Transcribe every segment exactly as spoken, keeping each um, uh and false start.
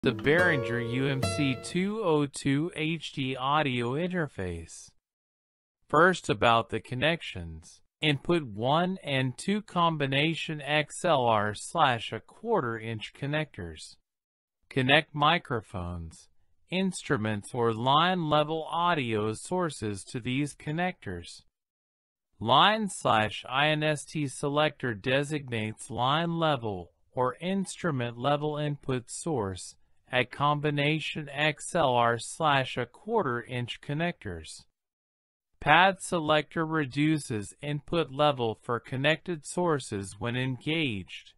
The Behringer U M C two oh two H D audio interface. First, about the connections. Input one and two combination X L R slash a quarter inch connectors. Connect microphones, instruments or line level audio sources to these connectors. Line slash I N S T selector designates line level or instrument level input source at combination X L R slash a quarter inch connectors. Pad selector reduces input level for connected sources when engaged.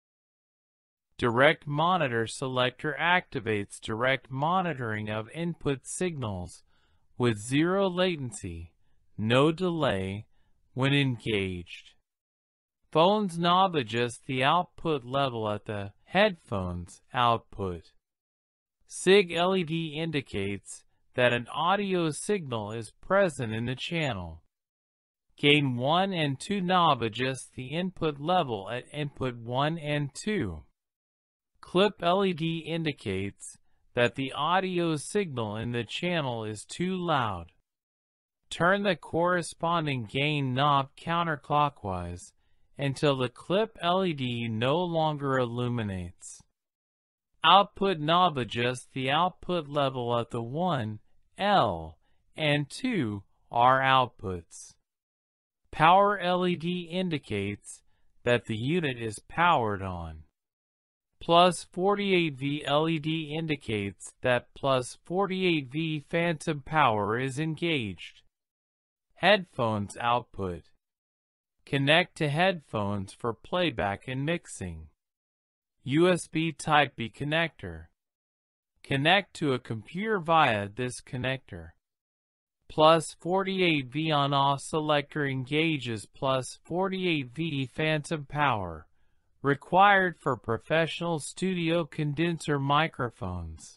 Direct monitor selector activates direct monitoring of input signals with zero latency, no delay, when engaged. Phones knob adjusts the output level at the headphones output. SIG L E D indicates that an audio signal is present in the channel. Gain one and two knob adjusts the input level at input one and two. Clip L E D indicates that the audio signal in the channel is too loud. Turn the corresponding gain knob counterclockwise until the clip L E D no longer illuminates. Output knob adjusts the output level at the one L and two R outputs. Power L E D indicates that the unit is powered on. Plus forty-eight volt L E D indicates that plus forty-eight volt phantom power is engaged. Headphones output. Connect to headphones for playback and mixing. U S B Type-B connector. Connect to a computer via this connector. Plus forty-eight volt on-off selector engages plus forty-eight volt phantom power, required for professional studio condenser microphones.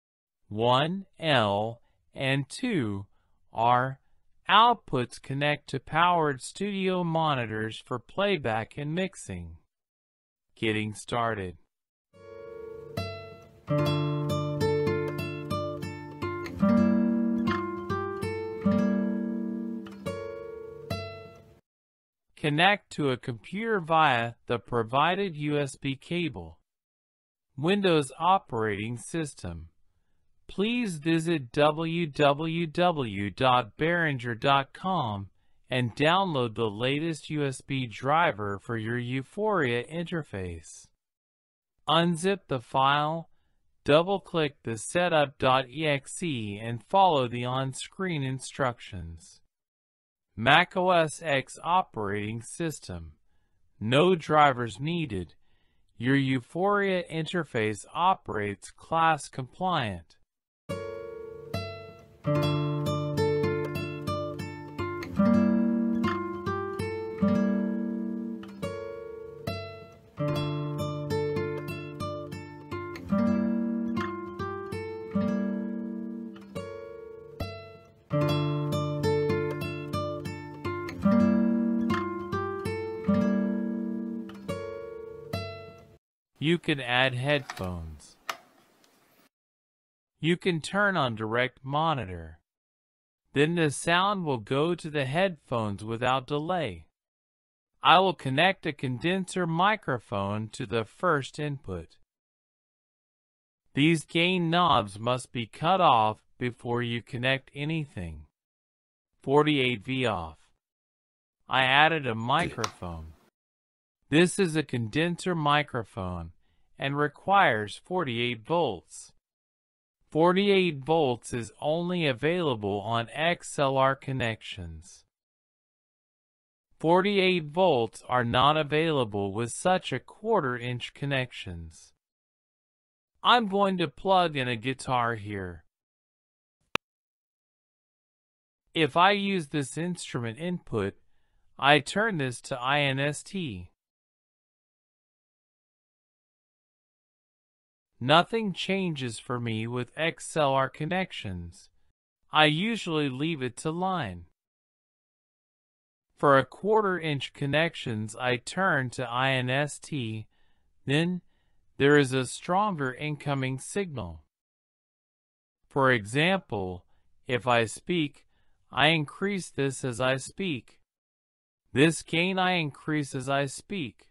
one L and two R outputs connect to powered studio monitors for playback and mixing. Getting started. Connect to a computer via the provided U S B cable. Windows operating system. Please visit w w w dot behringer dot com and download the latest U S B driver for your U-PHORIA interface. Unzip the file, double-click the setup dot E X E and follow the on-screen instructions. Mac O S X operating system. No drivers needed. Your U-PHORIA interface operates class compliant. You can add headphones. You can turn on direct monitor. Then the sound will go to the headphones without delay. I will connect a condenser microphone to the first input. These gain knobs must be cut off before you connect anything. forty-eight volt off. I added a microphone. This is a condenser microphone and requires forty-eight volts. forty-eight volts is only available on X L R connections. forty-eight volts are not available with such a quarter inch connections. I'm going to plug in a guitar here. If I use this instrument input, I turn this to I N S T. Nothing changes for me with X L R connections. I usually leave it to line. For a quarter inch connections I turn to I N S T, then there is a stronger incoming signal. For example, if I speak, I increase this as I speak. This gain I increase as I speak.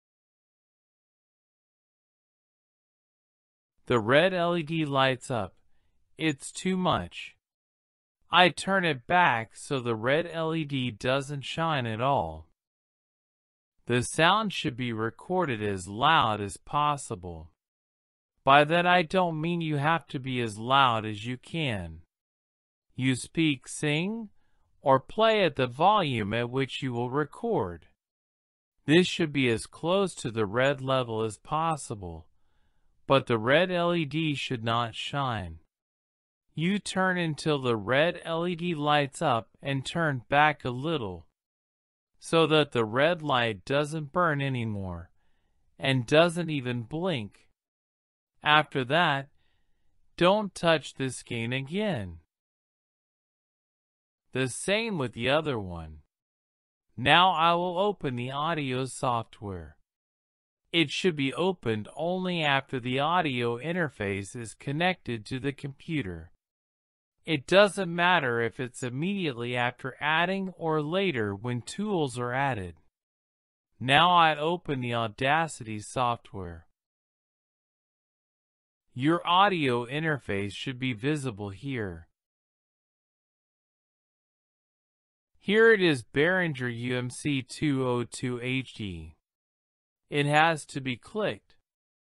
The red L E D lights up. It's too much. I turn it back so the red L E D doesn't shine at all. The sound should be recorded as loud as possible. By that I don't mean you have to be as loud as you can. You speak, sing, or play at the volume at which you will record. This should be as close to the red level as possible, but the red L E D should not shine. You turn until the red L E D lights up and turn back a little, so that the red light doesn't burn anymore, and doesn't even blink. After that, don't touch this gain again. The same with the other one. Now I will open the audio software. It should be opened only after the audio interface is connected to the computer. It doesn't matter if it's immediately after adding or later when tools are added. Now I open the Audacity software. Your audio interface should be visible here. Here it is, Behringer U M C two oh two H D. It has to be clicked.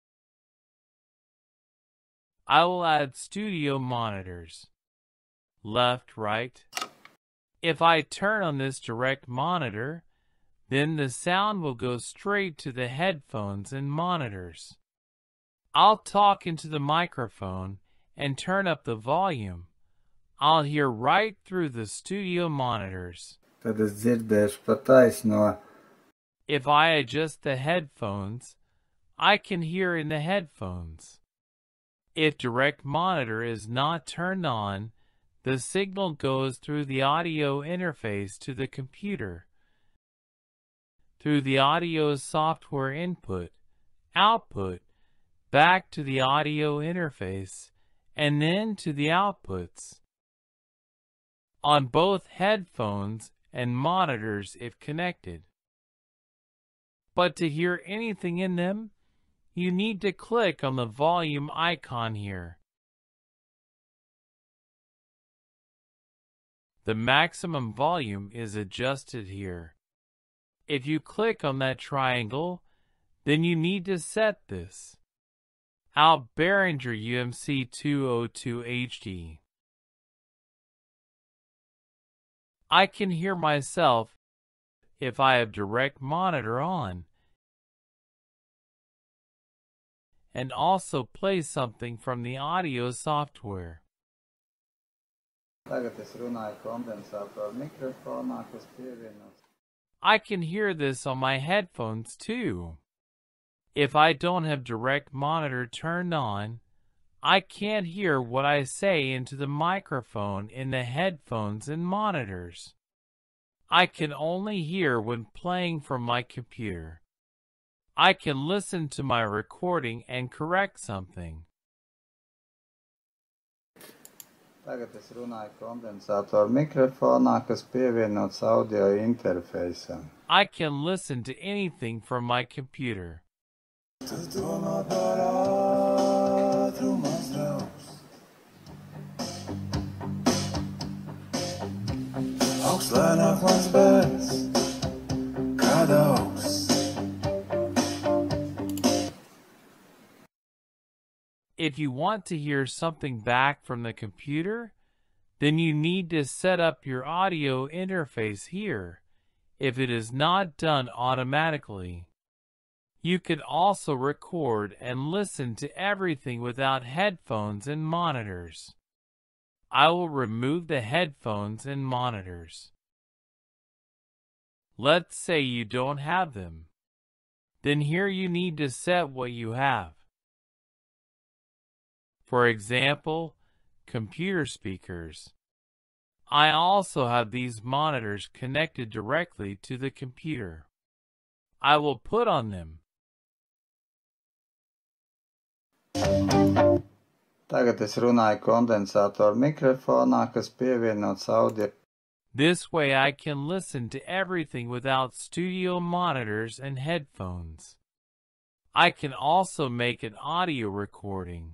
I will add studio monitors. Left, right. If I turn on this direct monitor, then the sound will go straight to the headphones and monitors. I'll talk into the microphone and turn up the volume. I'll hear right through the studio monitors. Tad es dzirdēšu pa taisno. If I adjust the headphones, I can hear in the headphones. If direct monitor is not turned on, the signal goes through the audio interface to the computer, through the audio software input, output, back to the audio interface, and then to the outputs on both headphones and monitors if connected. But to hear anything in them, you need to click on the volume icon here. The maximum volume is adjusted here. If you click on that triangle, then you need to set this. Out Behringer U M C two oh two H D. I can hear myself if I have direct monitor on, and also play something from the audio software. Tagad es runāju kondensātoru mikrofonā, kas pievienots. I can hear this on my headphones too. If I don't have direct monitor turned on, I can't hear what I say into the microphone in the headphones and monitors. I can only hear when playing from my computer. I can listen to my recording and correct something. Tagad es runāju kondensātoru mikrofonā, kas pievienots audio interfeisam. I can listen to anything from my computer. Augstlaināk mans bērns, kā daudz. If you want to hear something back from the computer, then you need to set up your audio interface here, if it is not done automatically. You can also record and listen to everything without headphones and monitors. I will remove the headphones and monitors. Let's say you don't have them. Then here you need to set what you have. For example, computer speakers. I also have these monitors connected directly to the computer. I will put on them Tagad es runāju kondensātoru mikrofonā, kas pievienots audio. This way I can listen to everything without studio monitors and headphones. I can also make an audio recording.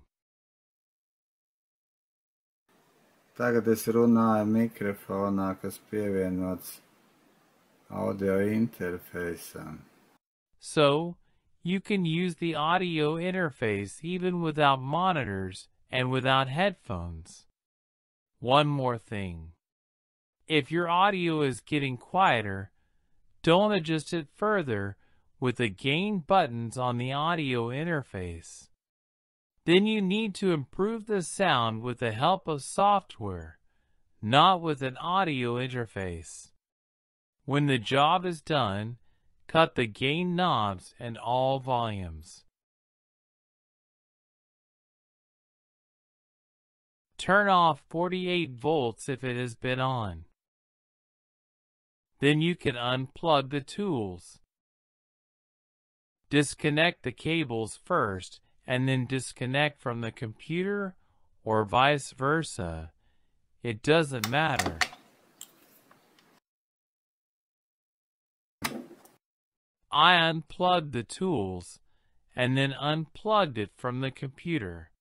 Tagad es runāju mikrofonā, kas pievienots audio interfeisam. So, you can use the audio interface even without monitors and without headphones. One more thing. If your audio is getting quieter, don't adjust it further with the gain buttons on the audio interface. Then you need to improve the sound with the help of software, not with an audio interface. When the job is done, cut the gain knobs and all volumes. Turn off forty-eight volts if it has been on. Then you can unplug the tools. Disconnect the cables first and then disconnect from the computer or vice versa. It doesn't matter. I unplugged the tools and then unplugged it from the computer.